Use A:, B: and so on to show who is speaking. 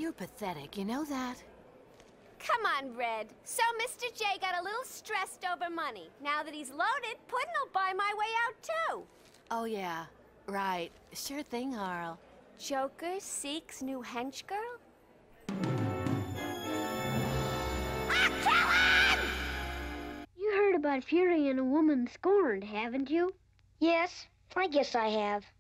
A: You're pathetic, you know that?
B: Come on, Red. So Mr. J got a little stressed over money. Now that he's loaded, Puddin' will buy my way out, too.
A: Oh, yeah. Right. Sure thing, Harl.
B: Joker seeks new henchgirl? Kill him!
C: You heard about Fury and a woman scorned, haven't you?
D: Yes, I guess I have.